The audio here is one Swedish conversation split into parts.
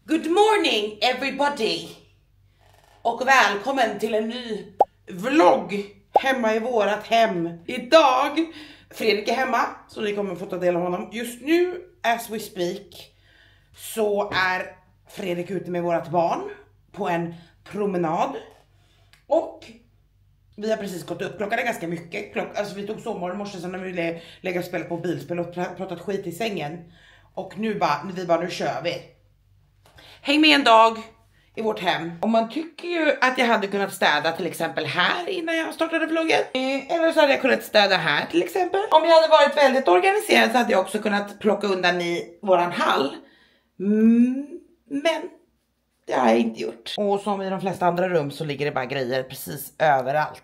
Good morning everybody! Och välkommen till en ny vlogg hemma i vårat hem. Idag, Fredrik är hemma så ni kommer få ta del av honom. Just nu, as we speak, så är Fredrik ute med vårat barn på en promenad. Och vi har precis gått upp, klockan är ganska mycket. Alltså vi tog sovmorgon i morse sen när vi ville lägga och spela på bilspel och pratat skit i sängen. Och nu nu kör vi. Häng med en dag i vårt hem. Och man tycker ju att jag hade kunnat städa till exempel här innan jag startade vloggen. Eller så hade jag kunnat städa här till exempel. Om jag hade varit väldigt organiserad så hade jag också kunnat plocka undan i våran hall. Men det har jag inte gjort. Och som i de flesta andra rum så ligger det bara grejer precis överallt.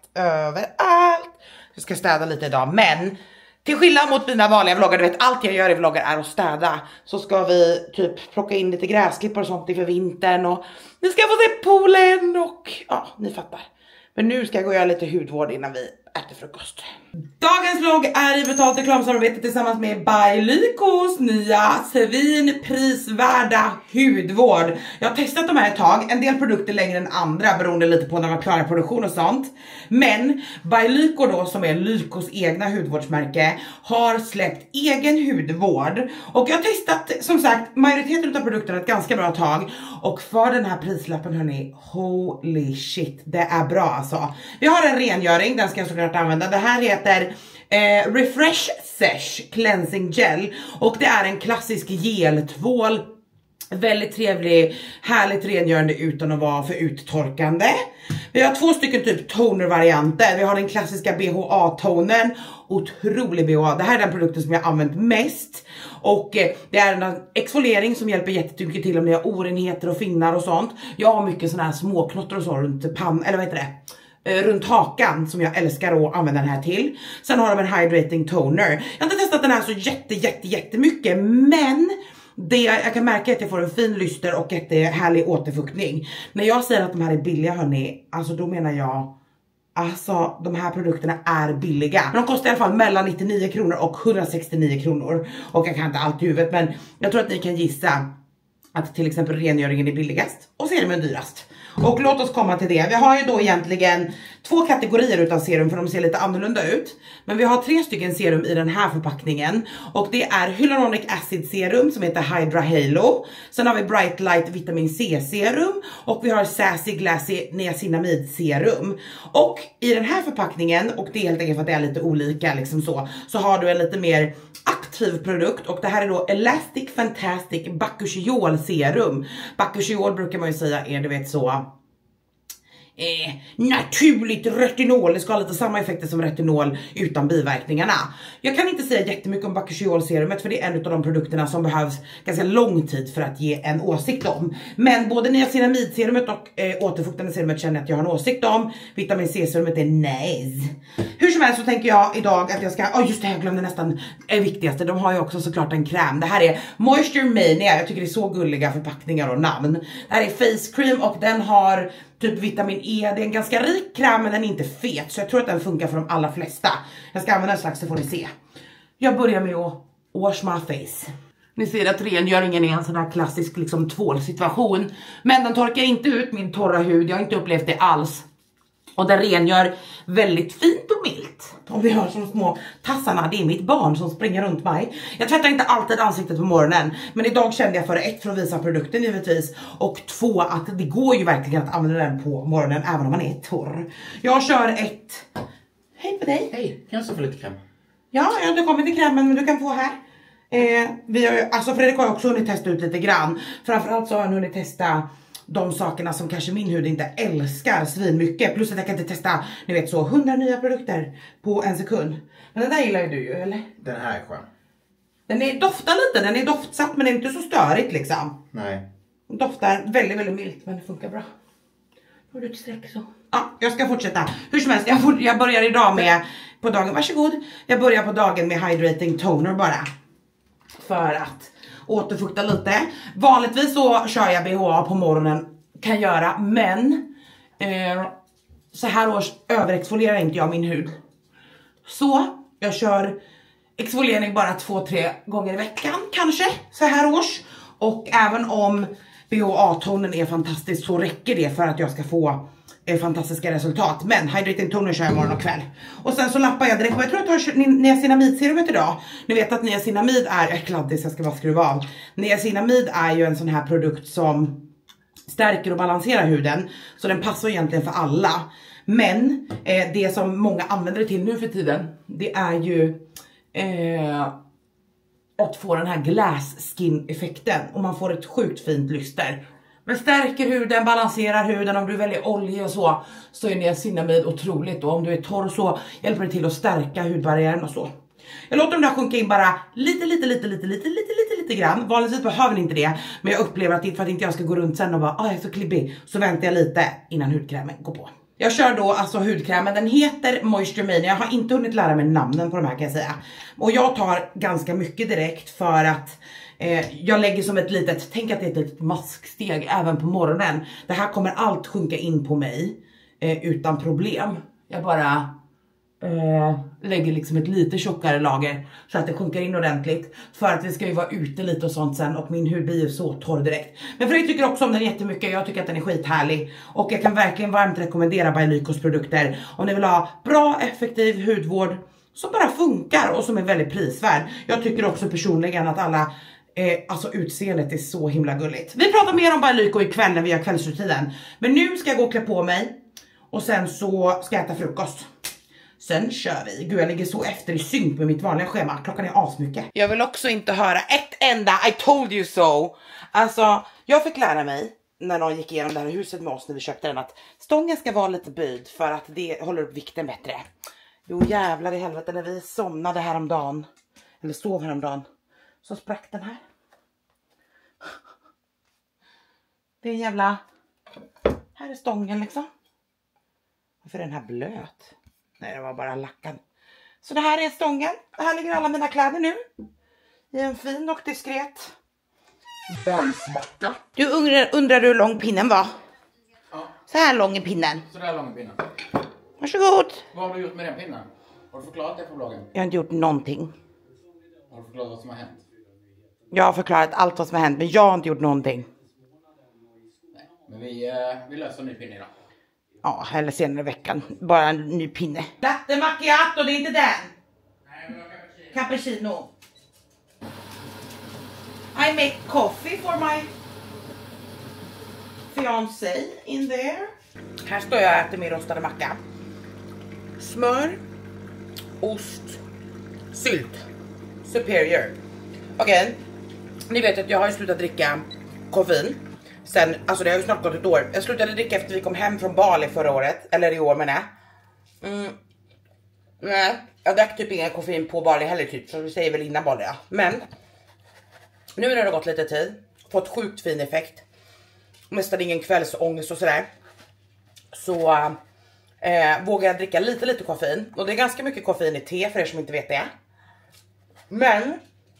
Jag ska städa lite idag, men till skillnad mot mina vanliga vloggar, du vet allt jag gör i vloggar är att städa. Så ska vi typ plocka in lite gräsklippor och sånt inför vintern. Och ni ska få se poolen och ja, ni fattar. Men nu ska jag gå och göra lite hudvård innan vi äter frukost. Dagens vlogg är i betalt reklamsamarbete tillsammans med By Lykos nya svinprisvärda hudvård. Jag har testat de här ett tag, en del produkter längre än andra beroende lite på när man klarar produktion och sånt. Men By Lyko då, som är Lykos egna hudvårdsmärke, har släppt egen hudvård. Och jag har testat som sagt majoriteten av produkterna ett ganska bra tag. Och för den här prislappen hörni, holy shit, det är bra alltså. Vi har en rengöring, den ska jag såklart använda. Det här heter Refresh Sesh Cleansing Gel. Och det är en klassisk geltvål. Väldigt trevlig, härligt rengörande utan att vara för uttorkande. Vi har två stycken typ toner-varianter. Vi har den klassiska BHA-tonen. Otrolig BHA. Det här är den produkten som jag har använt mest. Och det är en exfoliering som hjälper jättemycket till om ni har orenheter och finnar och sånt. Jag har mycket sådana här småknotter och så runt pannan, eller vad heter det? Runt hakan som jag älskar att använda den här till. Sen har de en hydrating toner. Jag har inte testat den här så jättemycket, men det jag kan märka är att jag får en fin lyster och härlig återfuktning. När jag säger att de här är billiga hörni, alltså då menar jag, alltså de här produkterna är billiga. Men de kostar i alla fall mellan 99 kronor och 169 kronor. Och jag kan inte allt i huvudet, men jag tror att ni kan gissa att till exempel rengöringen är billigast och serumen dyrast. Och låt oss komma till det. Vi har ju då egentligen två kategorier utav serum för de ser lite annorlunda ut. Men vi har 3 stycken serum i den här förpackningen. Och det är Hyaluronic Acid serum som heter Hydra Halo. Sen har vi Bright Light Vitamin C serum. Och vi har Sassy Glassy Niacinamide serum. Och i den här förpackningen, och det är helt enkelt för att det är lite olika liksom så har du en lite mer aktiv produkt. Och det här är då Elastic Fantastic Bakuchiol serum. Bakuchiol brukar man ju säga är, du vet så, naturligt retinol. Det ska ha lite samma effekter som retinol utan biverkningarna. Jag kan inte säga jättemycket om Bakuchiol-serumet för det är en av de produkterna som behövs ganska lång tid för att ge en åsikt om. Men både niacinamidserumet och återfuktande serumet känner jag att jag har en åsikt om. Vitamin C-serumet är nice. Hur som helst så tänker jag idag att jag ska, just det, jag glömde nästan det viktigaste. De har ju också såklart en kräm. Det här är Moisture Mania. Jag tycker det är så gulliga förpackningar och namn. Det här är face cream och den har typ vitamin E. Det är en ganska rik kräm men den är inte fet. Så jag tror att den funkar för de allra flesta. Jag ska använda en slags så får ni se. Jag börjar med att wash my face. Ni ser att rengöringen är en sån här klassisk liksom tvålsituation. Men den torkar inte ut min torra hud. Jag har inte upplevt det alls. Och den rengör väldigt fint och milt. Och vi har som små tassarna, det är mitt barn som springer runt mig. Jag tvättar inte alltid ansiktet på morgonen. Men idag kände jag för att visa produkten givetvis. Och 2 att det går ju verkligen att använda den på morgonen även om man är torr. Jag kör ett... Hej på dig. Hej, kan jag få lite kräm? Ja, jag har inte kommit till krämen men du kan få här. Vi har ju, alltså Fredrik har också hunnit testa ut lite grann. Framförallt så har han hunnit testa de sakerna som kanske min hud inte älskar svin mycket. Plus att jag kan inte testa, ni vet så, 100 nya produkter på en sekund. Men den där gillar ju du ju, eller? Den här är skön. Den är doftar lite, den är doftsatt men det är inte så störigt liksom. Nej. Den doftar väldigt milt men det funkar bra. Får du ett streck så? Ja, jag ska fortsätta. Hur som helst, jag börjar idag med, på dagen, varsågod. Jag börjar på dagen med hydrating toner bara. För att återfukta lite. Vanligtvis så kör jag BHA på morgonen. Kan göra, men så här års överexfolierar inte jag min hud. Så jag kör exfoliering bara 2-3 gånger i veckan kanske. Så här års. Och även om BHA-tonen är fantastisk, så räcker det för att jag ska få fantastiska resultat. Men hydrating toner kör jag morgon och kväll. Och sen så lappar jag direkt. Jag tror att jag har niacinamidserumet idag. Ni vet att niacinamid är kladdis, jag ska bara skruva av. Niacinamid är ju en sån här produkt som stärker och balanserar huden. Så den passar egentligen för alla. Men det som många använder det till nu för tiden, det är ju att få den här glass skin effekten. Och man får ett sjukt fint lyster. Men stärker huden, balanserar huden. Om du väljer olja och så är niacinamid otroligt. Och om du är torr så hjälper det till att stärka hudbarriären och så. Jag låter dem där sjunka in bara lite grann. Vanligtvis behöver ni inte det. Men jag upplever att för att inte jag ska gå runt sen och bara jag är så klibbig, så väntar jag lite innan hudkrämen går på. Jag kör då alltså hudkrämen, den heter Moisture Mania. Jag har inte hunnit lära mig namnen på de här kan jag säga. Och jag tar ganska mycket direkt för att jag lägger som ett litet, tänk att det är ett litet masksteg även på morgonen. Det här kommer allt sjunka in på mig utan problem. Jag bara lägger liksom ett lite tjockare lager så att det sjunker in ordentligt. För att det ska ju vara ute lite och sånt sen och min hud blir ju så torr direkt. Men för jag tycker också om den jättemycket, jag tycker att den är skithärlig. Och jag kan verkligen varmt rekommendera Bylykos produkter. Om ni vill ha bra, effektiv hudvård som bara funkar och som är väldigt prisvärd. Jag tycker också personligen att alla alltså utseendet är så himla gulligt. Vi pratar mer om Bylyko ikväll när vi gör kvällsrutinen. Men nu ska jag gå och klä på mig. Och sen så ska jag äta frukost. Sen kör vi. Gud, jag ligger så efter i synk med mitt vanliga schema. Klockan är asmycket. Jag vill också inte höra ett enda I told you so. Alltså, jag fick lära mig när någon gick igenom det här huset med oss när vi köpte den att stången ska vara lite böjd för att det håller upp vikten bättre. Jo jävlar i helvete, när vi somnade häromdagen, eller sov häromdagen, så sprack den här. Det är en jävla... Här är stången liksom. Varför är den här blöt? Nej, det var bara lackad. Så det här är stången. Här ligger alla mina kläder nu. I en fin och diskret bajsmacka. Du undrar hur lång pinnen var? Ja. Så här lång är pinnen. Så där lång är pinnen. Varsågod. Vad har du gjort med den pinnen? Har du förklarat det på bloggen? Jag har inte gjort någonting. Har du förklarat vad som har hänt? Jag har förklarat allt vad som har hänt, men jag har inte gjort någonting. Nej, men vi löser en ny pinne idag. Ja, eller senare i veckan. Bara en ny pinne. Latte macchiato, det är inte den. Nej, men cappuccino. I make coffee for my fiancé in there. Här står jag och äter min rostade macka. Smör, ost, sylt, superior. Okej, ni vet att jag har ju slutat dricka koffein. Sen, alltså det har ju snart gått ett år. Jag slutade dricka efter vi kom hem från Bali förra året. Eller i år menar jag. Nej, jag drack typ ingen koffein på Bali heller typ. Så vi säger väl innan Bali, ja. Men nu när det har gått lite tid, fått sjukt fin effekt. Nästan ingen kvällsångest och sådär. Så vågar jag dricka lite koffein. Och det är ganska mycket koffein i te för er som inte vet det. Men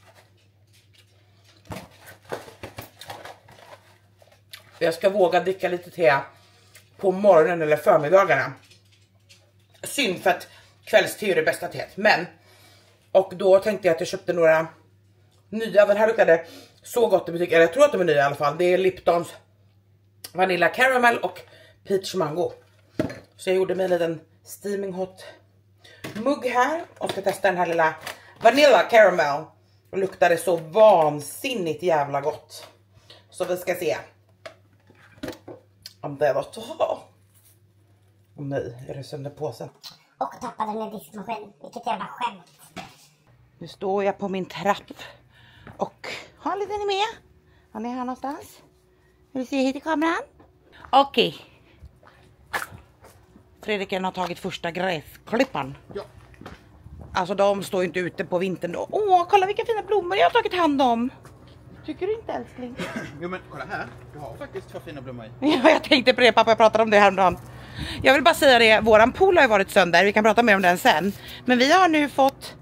jag ska våga dricka lite te på morgonen eller förmiddagarna. Synd för att kvällste är det bästa teet. Men, och då tänkte jag att jag köpte några nya. Den här luktade så gott i butiken. Jag tror att de är nya i alla fall. Det är Liptons Vanilla Caramel och Peach Mango. Så jag gjorde mig en liten steaming hot mugg här. Och ska testa den här lilla Vanilla Caramel. Och luktade så vansinnigt jävla gott. Så vi ska se om det var att ha. Oh nej, är det sönder påsen? Och tappade en diskmaskin, vilket jävla skämt. Nu står jag på min trapp. Och har lite ni med? Har ni här någonstans? Vill du se hit i kameran? Okej. Fredriken har tagit första gräsklippan. Ja. Alltså de står ju inte ute på vintern då. Åh, kolla vilka fina blommor jag har tagit hand om. Tycker du inte, älskling? Jo men kolla här, du har faktiskt 2 fina blommor i. Ja, jag tänkte på det, pappa, jag pratade om det häromdagen. Jag vill bara säga det, våran pool har ju varit sönder. Vi kan prata mer om den sen. Men vi har nu fått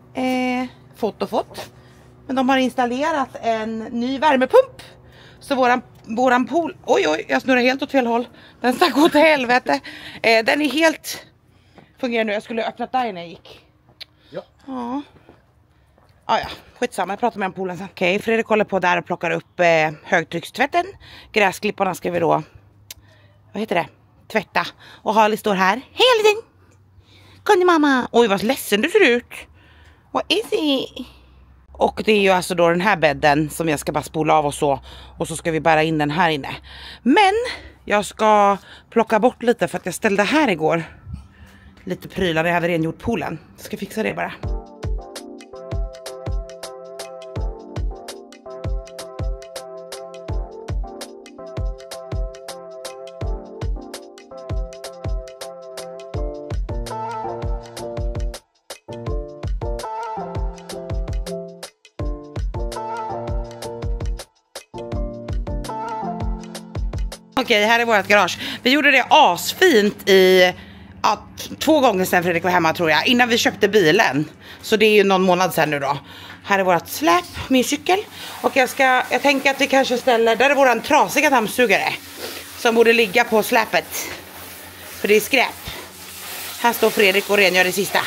men de har installerat en ny värmepump. Så våran pool, oj, jag snurrar helt åt fel håll. Den ska gå till helvete. Den är helt fungerar nu. Jag skulle öppna där när jag gick. Ja. Ja. Ja, skitsamma, jag pratar med om poolen sen. Okej, Fredrik håller på där och plockar upp högtryckstvätten. Gräsklipparna ska vi då, vad heter det? Tvätta. Och Harley står här. Hej liten! Kunde mamma? Oj, vad ledsen du ser ut. What is it? Och det är ju alltså då den här bädden som jag ska bara spola av och så. Och så ska vi bära in den här inne. Men jag ska plocka bort lite för att jag ställde här igår. Lite prylar när jag hade rengjort poolen. Jag ska fixa det bara. Okej, här är vårt garage. Vi gjorde det asfint i 2 gånger sedan Fredrik var hemma tror jag. Innan vi köpte bilen. Så det är ju någon månad sedan nu då. Här är vårt släp, min cykel. Och jag tänker att vi kanske ställer, där är våran trasiga dammsugare. Som borde ligga på släpet. För det är skräp. Här står Fredrik och rengör det sista.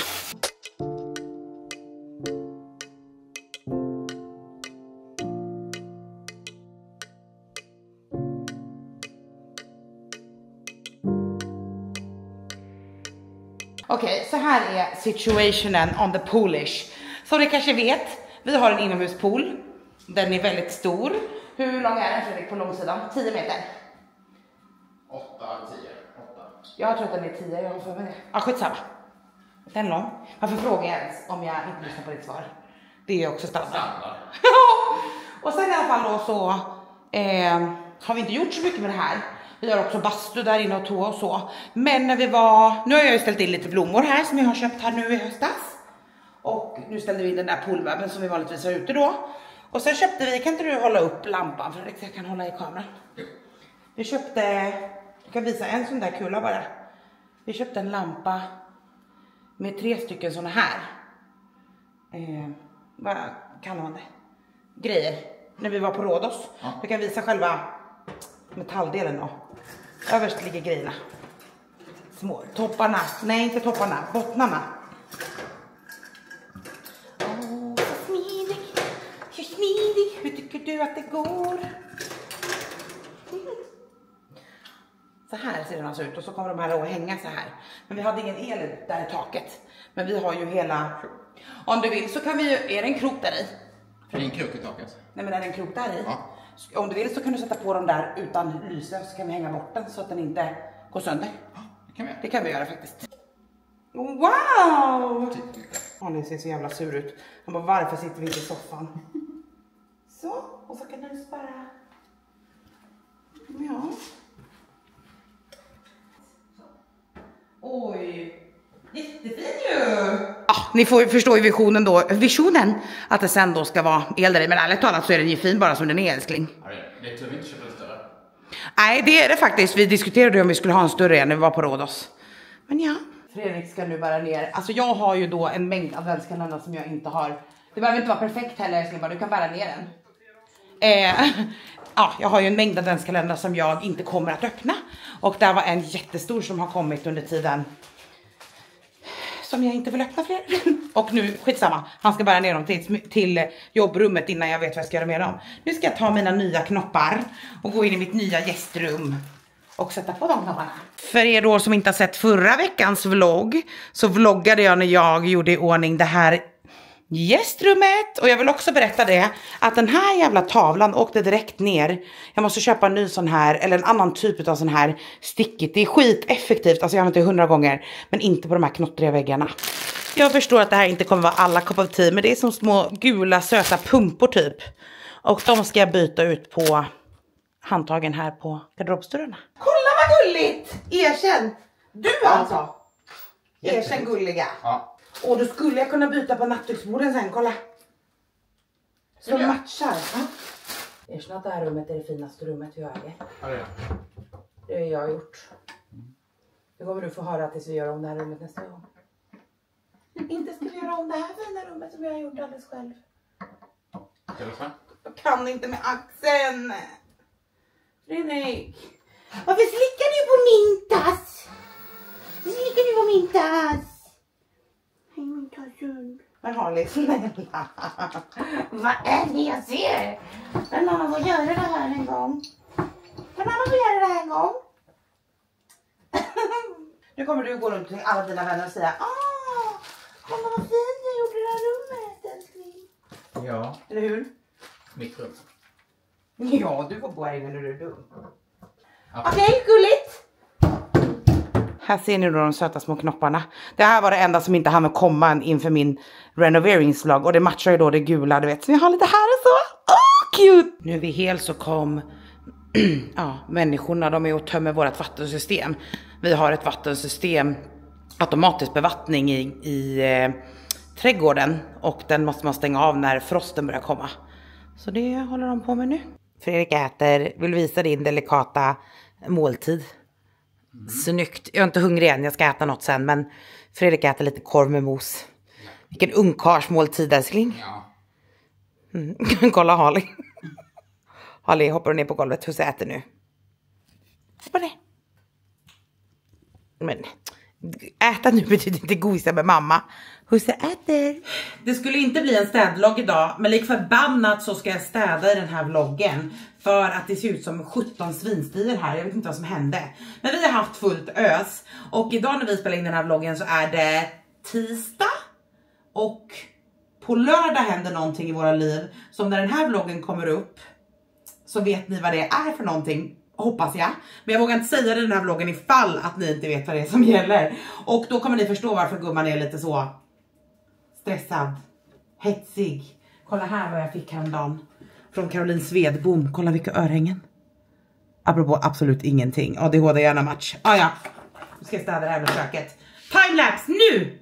Okej, så här är situationen on the poolish. Som ni kanske vet, vi har en inomhuspool. Den är väldigt stor. Hur lång är den Fredrik på långsidan? 10 meter? 8, 10, 8. Jag tror att den är 10, jag har för mig det. Ja, skitsamma. Den är lång. Varför frågar jag ens om jag inte lyssnar på ditt svar? Det är ju också standard. Och sen i alla fall då så har vi inte gjort så mycket med det här. Vi har också bastu där inne och toa och så. Men när vi var, nu har jag ju ställt in lite blommor här som jag har köpt här nu i höstas. Och nu ställde vi in den där poolmöbeln som vi vanligtvis har ute då. Och sen köpte vi, kan inte du hålla upp lampan för att jag kan hålla i kameran? Vi köpte, jag kan visa en sån där kula bara. Vi köpte en lampa med 3 stycken såna här. Vad kallar man det? Grejer. När vi var på Rhodos. Ja. Jag kan visa själva metalldelen då. Överst ligger grejerna. Små topparna. Nej, inte topparna. Bottnarna. Åh, så smidig. Så smidig. Hur tycker du att det går? Så här ser den alltså ut. Och så kommer de här att hänga så här. Men vi hade ingen el där i taket. Men vi har ju hela... Om du vill så kan vi ju... Är det en krok där i? Det är en krok i taket. Nej, men är det en krok där i? Ja. Om du vill så kan du sätta på dem där utan lyse. Så kan vi hänga bort den så att den inte går sönder. Ja, det kan vi göra. Det kan vi göra faktiskt. Wow! Ni ser så jävla sur ut. Han bara, varför sitter vi inte i soffan? Så, och så kan du bara... Ja. Oj, jättefin ju! Ja, ni får förstå visionen att det sen då ska vara el där i. Men ärligt talat så är den ju fin bara som den är, älskling. Ja, det är tur vi inte köper en större. Nej, det är det faktiskt. Vi diskuterade om vi skulle ha en större när vi var på Rhodos. Men ja. Fredrik ska nu bära ner. Alltså jag har ju då en mängd adventskalendrar som jag inte har. Det behöver inte vara perfekt heller, älskling. Du kan bära ner den. Ja, jag har ju en mängd adventskalendrar som jag inte kommer att öppna. Och där var en jättestor som har kommit under tiden. Som jag inte vill öppna fler. Och nu, skitsamma. Han ska bära ner dem till jobbrummet innan jag vet vad jag ska göra med dem. Nu ska jag ta mina nya knoppar och gå in i mitt nya gästrum. Och sätta på de knopparna. För er då som inte har sett förra veckans vlogg. Så vloggade jag när jag gjorde i ordning det här gästrummet. Och jag vill också berätta det. Att den här jävla tavlan åkte direkt ner. Jag måste köpa en ny sån här. Eller en annan typ av sån här stickigt. Det är skiteffektivt. Alltså jag har använt det 100 gånger. Men inte på de här knottriga väggarna. Jag förstår att det här inte kommer vara alla cup of tea. Men det är som små gula söta pumpor typ. Och de ska jag byta ut på handtagen här på garderobsdörrarna. Kolla vad gulligt! Erkänn! Du alltså! Erkänn gulliga. Ja. Och då skulle jag kunna byta på nattduksborden sen, kolla. Så matchar. Erkänn att det här rummet är det finaste rummet vi äger. Ja, det är det. Det har jag gjort. Det kommer du få höra tills vi gör om det här rummet nästa gång. Inte ska vi göra om det här fina rummet som jag har gjort alldeles själv. Jag kan inte med axeln. Fredrik. Varför slickar du på min tass? Slickar du på min tass? Hej min tassund. Men Harley, snälla. Vad är det jag ser? Men mamma får göra det här en gång. Kan mamma få göra det här en gång? Nu kommer du gå runt till alla dina vänner och säga mamma vad fin jag gjorde det här rummet, älskling. Ja. Eller hur? Mitt rum. Ja, du får gå här inne när du är dum. Okej, gulligt. Här ser ni då de söta små knopparna. Det här var det enda som inte hann med komma inför min renoveringsvlogg. Och det matchar ju då det gula, du vet. Så jag har lite här och så. Cute! Nu är vi helt så kom människorna, de är och tömmer vårt vattensystem. Vi har ett vattensystem, automatisk bevattning i trädgården. Och den måste man stänga av när frosten börjar komma. Så det håller de på med nu. Fredrik äter, vill visa din delikata måltid. Snyggt. Jag är inte hungrig än, jag ska äta något sen. Men Fredrik äter lite korv med mos. Vilken ungkarsmåltid, älskling. Ja. Kolla Harley. Harley hoppar ner på golvet. Hur äter nu? Hoppa ner. Men äta nu betyder inte gosa med mamma. Husse äter. Det skulle inte bli en städvlogg idag. Men lik förbannat så ska jag städa i den här vloggen. För att det ser ut som 17 svinstier här. Jag vet inte vad som hände. Men vi har haft fullt ös. Och idag när vi spelar in den här vloggen så är det tisdag. Och på lördag händer någonting i våra liv. Så när den här vloggen kommer upp så vet ni vad det är för någonting. Hoppas jag. Men jag vågar inte säga det i den här vloggen ifall att ni inte vet vad det är som gäller. Och då kommer ni förstå varför gumman är lite så stressad, hetsig. Kolla här vad jag fick häromdagen. Från Caroline Svedbom. Kolla vilka örhängen. Apropå absolut ingenting. ADHD gärna match. Ja. Nu ska jag städa det här med köket. Timelapse nu!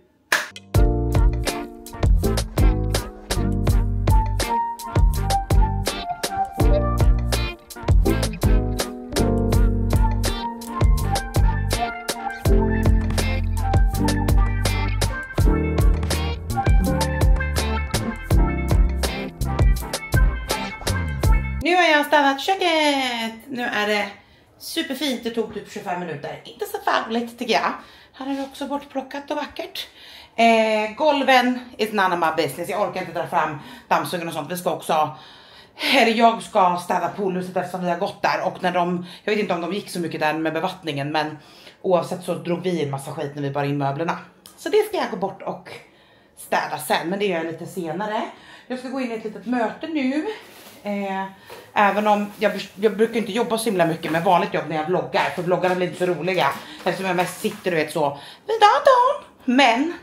Nu har jag städat köket. Nu är det superfint. Det tog typ 25 minuter. Inte så farligt tycker jag. Här är det också bortplockat och vackert. Golven is none of my business. Jag orkar inte dra fram dammsugaren och sånt. Vi ska också, eller jag ska städa poolhuset eftersom vi har gått där. Och när jag vet inte om de gick så mycket där med bevattningen. Men oavsett så drog vi en massa skit när vi bar in möblerna. Så det ska jag gå bort och städa sen. Men det gör jag lite senare. Jag ska gå in i ett litet möte nu. Även om jag brukar inte jobba så himla mycket med vanligt jobb när jag vloggar. För vloggarna blir inte så roliga. Eftersom jag mest sitter du vet så vid datorn. Men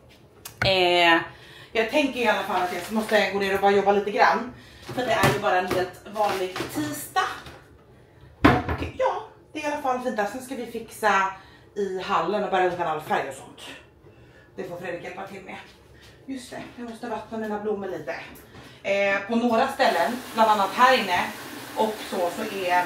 jag tänker i alla fall att jag måste gå ner och bara jobba lite grann. För det är ju bara en helt vanlig tisdag. Och ja, det är i alla fall fint där. Sen ska vi fixa i hallen och bara utan all färg och sånt. Det får Fredrik hjälpa till med. Just det, jag måste vattna mina blommor lite. På några ställen, bland annat här inne och så är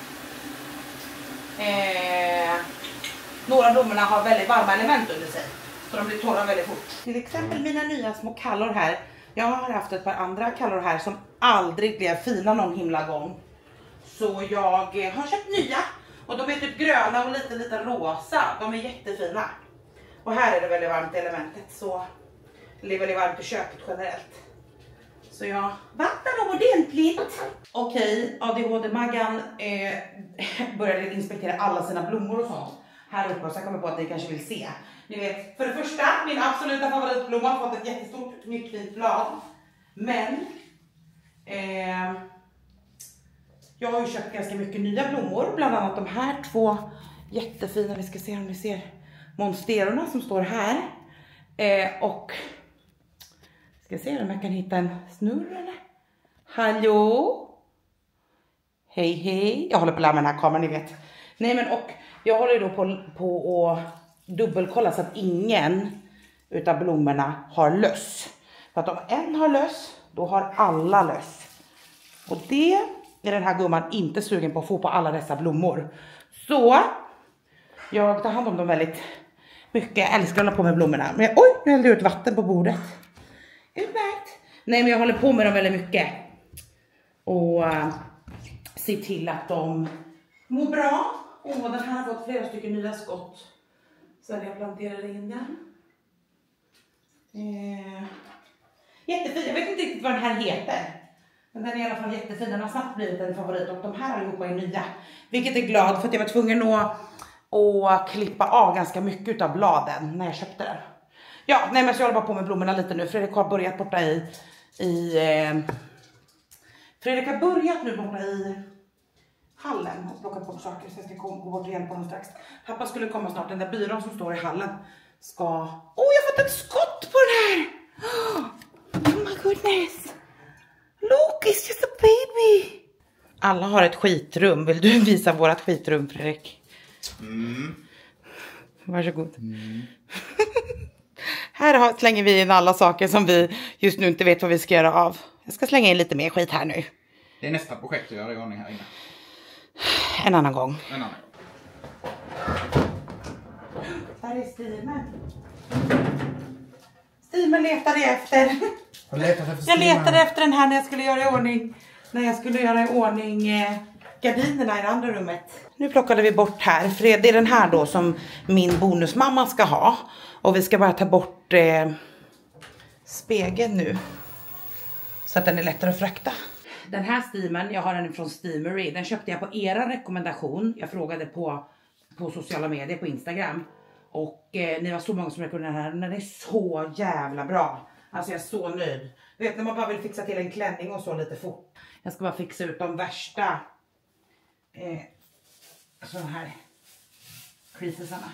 några blommorna har väldigt varma element under sig. Så de blir torra väldigt fort. Till exempel mina nya små kallor här. Jag har haft ett par andra kallor här som aldrig blev fina någon himla gång. Så jag har köpt nya. Och de är typ gröna och lite rosa. De är jättefina. Och här är det väldigt varmt i elementet. Så det är väldigt varmt i köket generellt. Så jag vattnar dem ordentligt. Okej, ADHD-Maggan började inspektera alla sina blommor och sånt. Här uppe, så jag kommer på att ni kanske vill se. Ni vet, för det första, min absoluta favoritblomma har fått ett jättestort, nytt fint blad. Men jag har ju köpt ganska mycket nya blommor. Bland annat de här två jättefina, vi ska se om ni ser monsterorna som står här. Och ska se om jag kan hitta en snurr eller? Hallå? Hej hej. Jag håller på att lära mig den här kameran, ni vet. Nej men och jag håller då på att dubbelkolla så att ingen utav blommorna har löss. För att om en har löss, då har alla löss. Och det är den här gumman inte sugen på att få på alla dessa blommor. Så jag tar hand om dem väldigt mycket. Jag älskar att hålla på med blommorna. Men oj, nu hällde jag ut vatten på bordet. Utmärkt. Nej men jag håller på med dem väldigt mycket. Och se till att de mår bra. Och den här har fått flera stycken nya skott. Så jag planterade in den. Jättefin, jag vet inte riktigt vad den här heter. Men den är i alla fall jättefin, den har snabbt blivit en favorit och de här allihopa är nya. Vilket är glad för att jag var tvungen att klippa av ganska mycket av bladen när jag köpte den. Ja, nej men så jag håller bara på med blommorna lite nu. Fredrik har börjat borta Fredrik har börjat nu borta i hallen och plockat bort saker så jag ska gå bort igen på dem strax. Pappa skulle komma snart, den där byrån som står i hallen ska... jag har fått ett skott på den här! Oh my goodness! Look, it's just a baby! Alla har ett skitrum. Vill du visa vårat skitrum, Fredrik? Varsågod. Här slänger vi in alla saker som vi just nu inte vet vad vi ska göra av. Jag ska slänga in lite mer skit här nu. Det är nästa projekt att göra i ordning här inne. En annan gång. En annan. Där är Steamen. Steamen letade jag efter. Jag letade efter den här när jag skulle göra i ordning. Gardinerna i det andra rummet. Nu plockade vi bort här. För det är den här då som min bonusmamma ska ha. Och vi ska bara ta bort spegeln nu. Så att den är lättare att frakta. Den här Steamen, jag har den från Steamery. Den köpte jag på era rekommendation. Jag frågade på sociala medier, på Instagram. Och ni var så många som rekommenderade den här. Den är så jävla bra. Alltså jag är så nöjd. Du vet när man bara vill fixa till en klänning och så lite fort. Jag ska bara fixa ut de värsta sådana här creasesarna.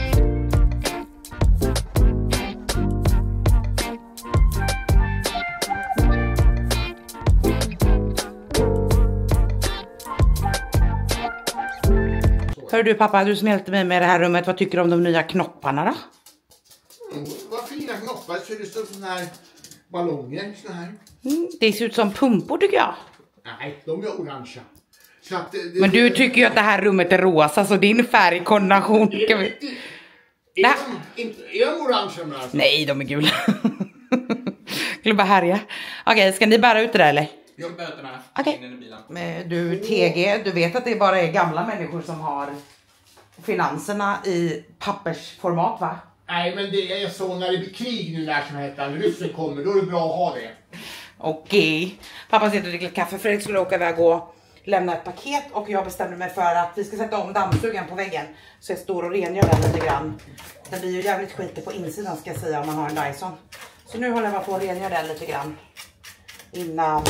Hör du pappa, du som hjälpte mig med det här rummet, vad tycker du om de nya knopparna då? Vad fina knoppar, så det står såna här ballonger, såna här. Det ser ut som pumpor tycker jag. Nej, de är orangea. Så att Men du tycker ju att det här rummet är rosa, så din färgkombination ska vi... Är de orangea med alltså? Nej, de är gula. Skulle bara härja. Okej, ska ni bära ut det där eller? Jag bär ut den här. Okej. In i bilen. Men du TG, du vet att det bara är gamla människor som har finanserna i pappersformat va? Nej, men det är så när det blir krig nu när som heter ryssen kommer, då är det bra att ha det. Okej. Pappa sitter och dricker kaffe. Fredrik skulle åka iväg och lämna ett paket. Och jag bestämde mig för att vi ska sätta om dammsugaren på väggen. Så jag står och rengör den lite grann. Den blir ju jävligt skitig på insidan ska jag säga om man har en Dyson. Så nu håller jag bara på att rengöra den lite grann. Innan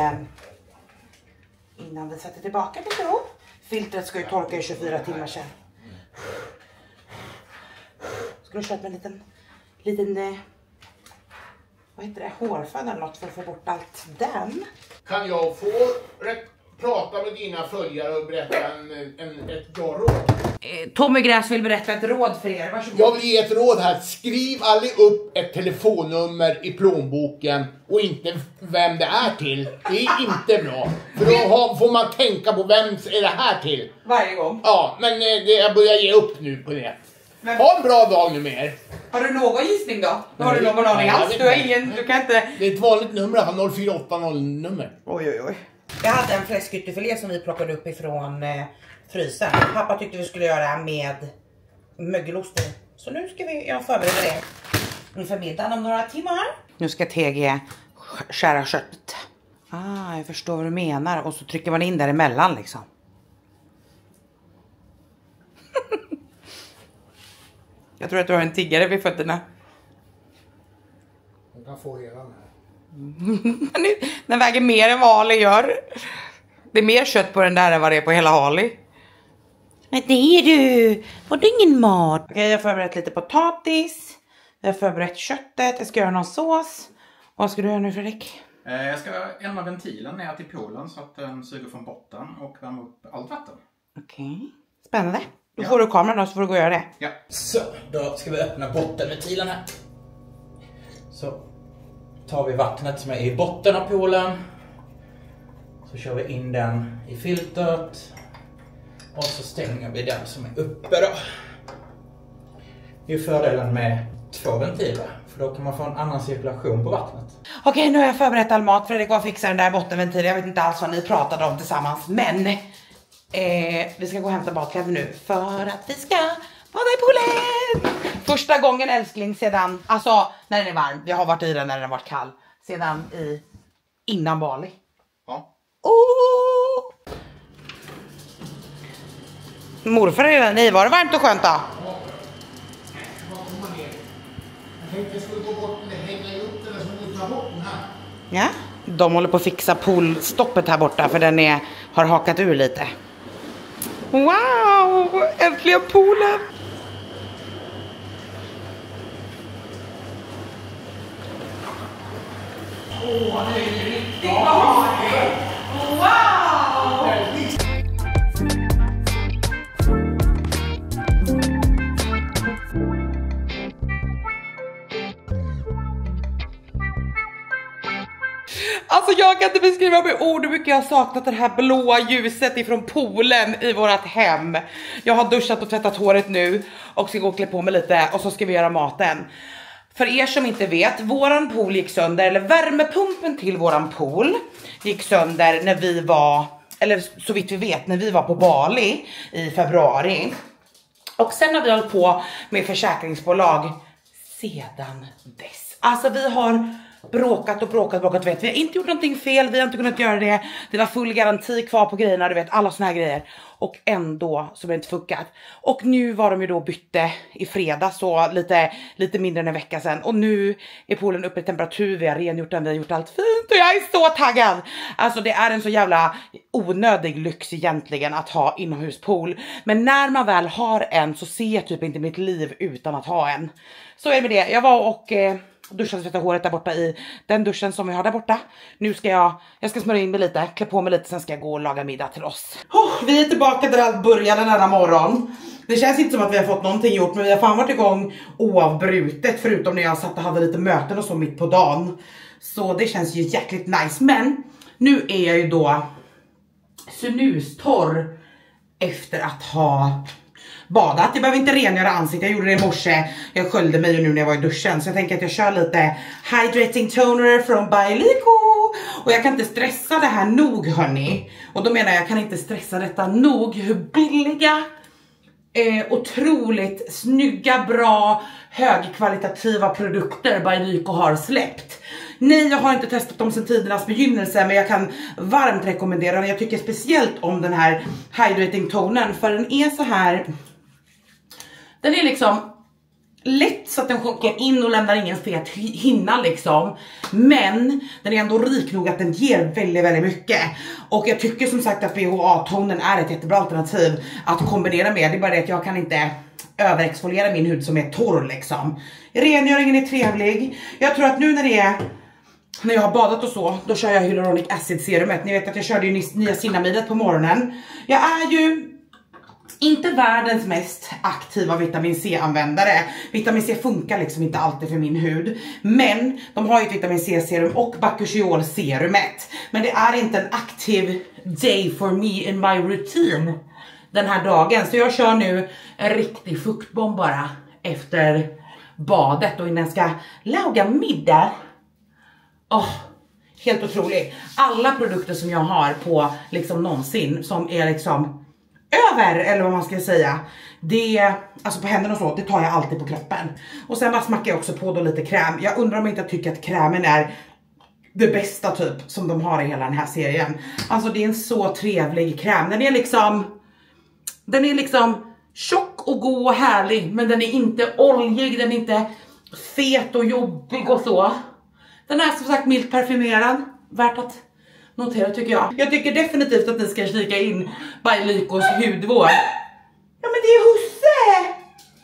vi sätter tillbaka det då. Filtret ska ju torka i 24 timmar sedan. Ska du köpa en liten vad heter det, hårfön eller något för att få bort allt den. Kan jag få prata med dina följare och berätta ett bra råd? Tommy Gräs vill berätta ett råd för er, varsågod. Jag vill ge ett råd här. Skriv aldrig upp ett telefonnummer i plånboken och inte vem det är till. Det är inte bra. För då får man tänka på vem är det här till. Varje gång. Ja, men jag börjar ge upp nu på det. Men... Ha en bra dag nu med er. Har du någon gissning då? Har du någon aning alls? Du kan inte... Det är ett vanligt nummer, 0480-nummer. Oj. Jag hade en fläskytterfilé som vi plockade upp ifrån frysen. Pappa tyckte vi skulle göra med mögelost i. Så nu ska jag förbereda det inför middagen om några timmar. Nu ska TG skära köttet. Jag förstår vad du menar. Och så trycker man in däremellan liksom. Jag tror att du har en tiggare vid fötterna. Man kan få hela med. Den väger mer än vad Ali gör. Det är mer kött på den där än vad det är på hela Ali. Men det är du. Var det ingen mat? Okej, jag har förberett lite potatis. Jag har förberett köttet. Jag ska göra någon sås. Vad ska du göra nu Fredrik? Jag ska ändra ventilen ner till poolen så att den suger från botten och värma upp allt vatten. Okej. Spännande. Då får du kameran då så får du gå och göra det. Ja. Så, då ska vi öppna bottenventilen här. Så tar vi vattnet som är i botten av poolen. Så kör vi in den i filtret. Och så stänger vi den som är uppe då. Det är fördelen med 2 ventiler. För då kan man få en annan cirkulation på vattnet. Okej, nu har jag förberett all mat. Fredrik var fixar den där bottenventilen. Jag vet inte alls vad ni pratade om tillsammans. Men vi ska gå och hämta badkläder nu. För att vi ska bada i poolen. Första gången älskling sedan, alltså när den är varm. Jag har varit i den när den har varit kall. sedan innan Bali. Ja. Morfar är redan i. Var det varmt och skönt då? Jag tänkte jag skulle gå bort och hänga upp den så vi tar bort den här. Ja, de håller på att fixa poolstoppet här borta för den har hakat ur lite. Wow, äntligen poolen! Åh, det är riktigt bra! Wow! Alltså jag kan inte beskriva med ord hur mycket jag har saknat det här blåa ljuset ifrån poolen i vårat hem. Jag har duschat och tvättat håret nu och ska gå och klä på mig lite och så ska vi göra maten. För er som inte vet, våran pool gick sönder, eller värmepumpen till våran pool gick sönder när vi var, eller så vitt vi vet, när vi var på Bali i februari. Och sen har vi hållit på med försäkringsbolag sedan dess. Alltså vi har bråkat, vet. Vi har inte gjort någonting fel, vi har inte kunnat göra det. Det var full garanti kvar på grejerna, du vet, alla såna här grejer. Och ändå så blev det inte fuckat. Och nu var de ju då bytte i fredag, så lite mindre än en vecka sedan. Och nu är poolen uppe i temperatur, vi har rengjort den, vi har gjort allt fint. Och jag är så taggad! Alltså det är en så jävla onödig lyx egentligen att ha inomhuspool. Men när man väl har en så ser jag typ inte mitt liv utan att ha en. Så är det med det, jag var och duschade och tvättade håret där borta i den duschen som vi har där borta. Nu ska jag ska smörja in mig lite, klä på mig lite, sen ska jag gå och laga middag till oss. Vi är tillbaka där allt började denna morgon. Det känns inte som att vi har fått någonting gjort, men vi har fan varit igång oavbrutet, förutom när jag satt och hade lite möten och så mitt på dagen. Så det känns ju jäkligt nice, men nu är jag ju då snustorr efter att ha badat. Jag behöver inte rengöra ansiktet, jag gjorde det i morse. Jag sköljde mig nu när jag var i duschen. Så jag tänker att jag kör lite hydrating toner från Bylico. Och jag kan inte stressa det här nog, hörni. Och då menar jag kan inte stressa detta nog. Hur billiga, otroligt snygga, bra, högkvalitativa produkter Bylico har släppt. Nej, jag har inte testat dem sedan tidernas begynnelse, men jag kan varmt rekommendera den. Jag tycker speciellt om den här hydrating tonen, för den är så här. Den är liksom lätt så att den sjunker in och lämnar ingen fet hinna liksom. Men den är ändå rik nog att den ger väldigt, väldigt mycket. Och jag tycker som sagt att BHA-tonen är ett jättebra alternativ att kombinera med. Det är bara det att jag kan inte överexfoliera min hud som är torr liksom. Rengöringen är trevlig. Jag tror att nu när jag har badat och så, då kör jag hyaluronic acid serumet. Ni vet att jag körde ju nya Cinamidet på morgonen. Jag är ju inte världens mest aktiva vitamin C-användare. Vitamin C funkar liksom inte alltid för min hud. Men de har ju ett vitamin C-serum och bakuchiol-serumet. Men det är inte en aktiv day for me in my routine den här dagen. Så jag kör nu en riktig fuktbomb bara efter badet och innan jag ska laga middag. Helt otroligt. Alla produkter som jag har på liksom någonsin som är liksom över, eller vad man ska säga, det, alltså på händerna och så, det tar jag alltid på kroppen. Och sen bara smackar jag också på då lite kräm. Jag undrar om jag inte tycker att krämen är det bästa typ som de har i hela den här serien. Alltså det är en så trevlig kräm. Den är liksom tjock och god och härlig, men den är inte oljig, den är inte fet och jobbig och så. Den är som sagt milt parfymerad, värt att notera tycker jag. Jag tycker definitivt att ni ska kika in Bylicos hudvård. Ja men det är husse!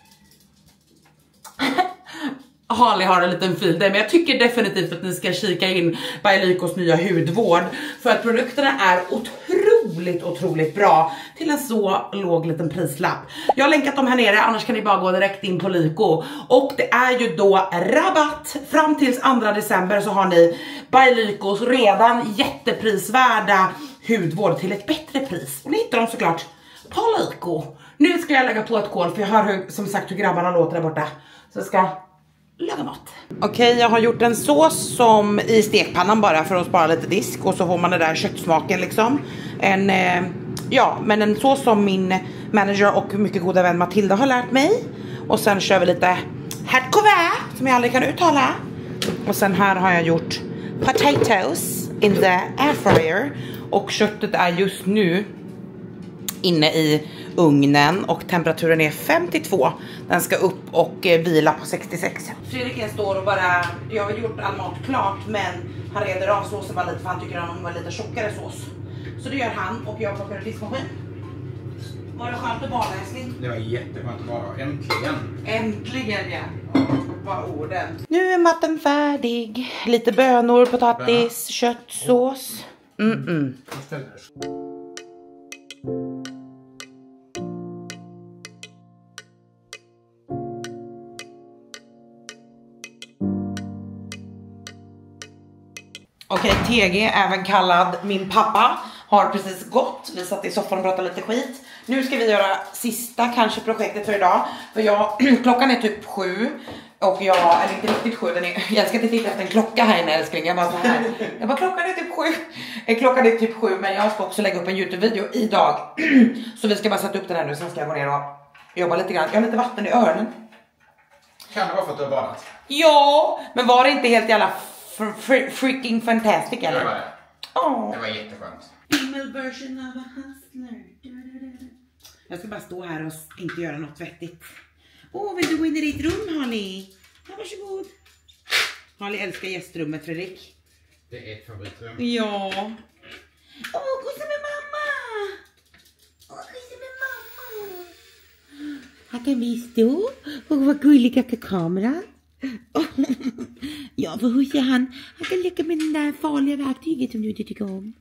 Harley har en liten fil där, men jag tycker definitivt att ni ska kika in Bylicos nya hudvård. För att produkterna är otroligt bra till en så låg liten prislapp. Jag har länkat dem här nere, annars kan ni bara gå direkt in på Lyko. Och det är ju då rabatt. Fram till 2 december så har ni Bylicos redan jätteprisvärda hudvård till ett bättre pris. Och ni hittar dem såklart på Lyko. Nu ska jag lägga på ett kol, för jag hör som sagt hur grabbarna låter där borta. Så jag ska laga mat. Okej, jag har gjort en sås som i stekpannan bara för att spara lite disk. Och så får man den där köttsmaken liksom. Men en sås som min manager och mycket goda vän Matilda har lärt mig. Och sen kör vi lite hardcover som jag aldrig kan uttala. Och sen här har jag gjort potatoes in the air fryer. Och köttet är just nu inne i ugnen och temperaturen är 52. Den ska upp och vila på 66. Fredrik står och bara, jag har gjort all mat klart, men han reder av såsen bara lite för han tycker han var lite tjockare sås. Så det gör han och jag plockar diskmaskin. Var det skönt att bada, älskling? Det var jätteskönt att bada, äntligen. Äntligen, ja. Vad orden. Nu är maten färdig. Lite bönor, potatis, köttsås. Okej, TG, även kallad min pappa, har precis gått. Vi satt i soffan och pratade lite skit. Nu ska vi göra sista kanske projektet för idag. För klockan är typ 7. Och eller inte riktigt 7, jag ska inte titta efter en klocka här inne, älskling. Jag bara så här. Klockan är typ 7. Klockan är typ 7, men jag ska också lägga upp en YouTube-video idag. Så vi ska bara sätta upp den här nu, sen ska jag gå ner och jobba lite grann. Jag har lite vatten i öronen. Kan det vara för att du har badat? Ja, men var det inte helt jävla freaking fantastic eller? Det var det. Oh. Det var jätteskönt. Female version of a hustler. Jag ska bara stå här och inte göra något vettigt. Vill du gå in i ditt rum, Harley? Ja, varsågod. Harley älskar gästrummet, Fredrik. Det är ett favoritrum. Ja. Kossa med mamma. Kossa med mamma. Här kan vi stå och vara gulliga för kameran. Ja, för hos han kan leka med den där farliga verktyget som du inte tycker om.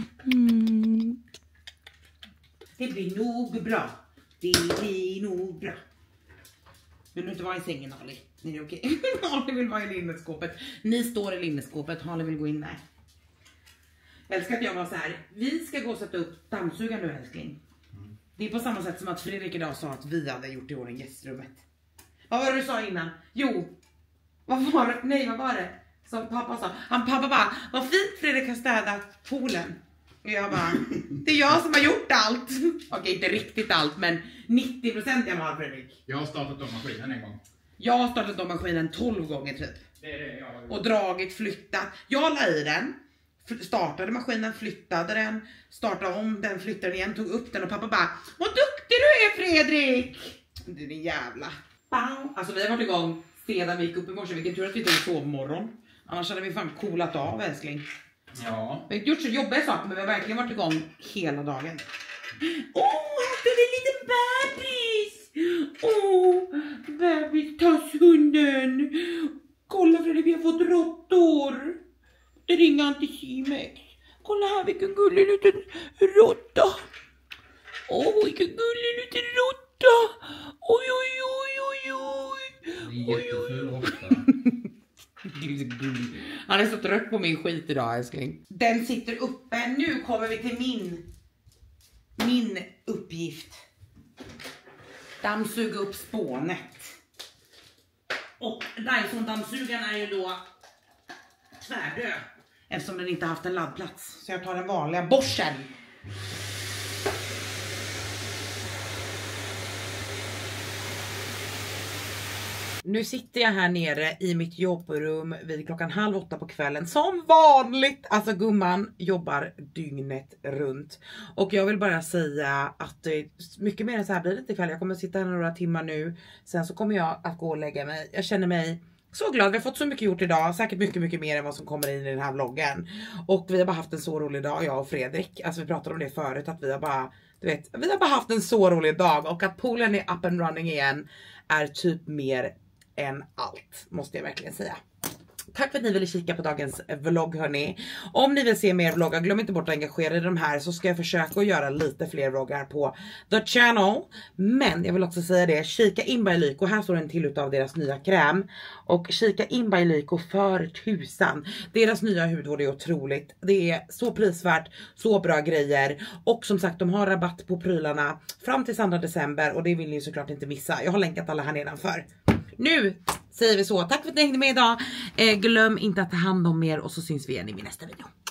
Det blir nog bra. Det blir nog bra. Vill du inte vara i sängen, Harley? Nej, okej. Harley vill vara i linneskåpet. Ni står i linneskåpet. Harley vill gå in där. Jag älskar att jag var så här. Vi ska gå och sätta upp dammsugaren nu, älskling. Det är på samma sätt som att Fredrik idag sa att vi hade gjort i ordning gästrummet. Vad var det du sa innan? Jo. Vad var det? Nej, vad var det? Som pappa sa. Pappa bara, vad fint Fredrik har städat poolen. Och jag bara, det är jag som har gjort allt. Okej, inte riktigt allt, men 90% jag har, Fredrik. Jag har startat om maskinen en gång. Jag har startat om maskinen 12 gånger typ. Det är det jag har gjort. Och dragit, flyttat. Jag la i den. Startade maskinen, flyttade den. Startade om den, flyttade den igen, tog upp den. Och pappa bara, vad duktig du är, Fredrik. Det är jävla. Alltså vi har varit igång sedan vi gick upp i morse. Vilken tur att vi inte sovmorgon. Annars hade vi fan coolat av, älskling. Ja. Vi har gjort så jobbiga saker, men vi har verkligen varit igång hela dagen. Här står det en liten bebis. Bebis, tasshunden. Kolla Fredrik, vi har fått råttor. Det ringer Anticimex. Kolla här, vilken gullig liten råtta. Vilken gullig liten råtta. Oj. Det är jätteful råtta. Han är så trött på min skit idag, älskling. Den sitter uppe. Nu kommer vi till min uppgift. Dammsuga upp spånet. Och Dyson-dammsugaren är ju då tvärdö. Eftersom den inte haft en laddplats. Så jag tar den vanliga borsten. Nu sitter jag här nere i mitt jobbrum vid 7:30 på kvällen. Som vanligt! Alltså gumman jobbar dygnet runt. Och jag vill bara säga att mycket mer än så här blir det inte ikväll. Jag kommer sitta här några timmar nu. Sen så kommer jag att gå och lägga mig. Jag känner mig så glad. Vi har fått så mycket gjort idag. Säkert mycket mer än vad som kommer in i den här vloggen. Och vi har bara haft en så rolig dag, jag och Fredrik. Alltså vi pratade om det förut. Att vi har bara, vi har bara haft en så rolig dag. Och att poolen är up and running igen är typ mer än allt, måste jag verkligen säga. Tack för att ni ville kika på dagens vlogg, hörni. Om ni vill se mer vloggar, glöm inte bort att engagera i de här, så ska jag försöka att göra lite fler vloggar på the channel. Men jag vill också säga det, kika in by Lyko. Här står en till utav deras nya kräm. Och kika in by Lyko för tusan. Deras nya hudvård är otroligt. Det är så prisvärt, så bra grejer. Och som sagt, de har rabatt på prylarna fram till 2 december. Och det vill ni såklart inte missa. Jag har länkat alla här nedanför. Nu säger vi så. Tack för att ni hängde med idag. Glöm inte att ta hand om er och så syns vi igen i min nästa video.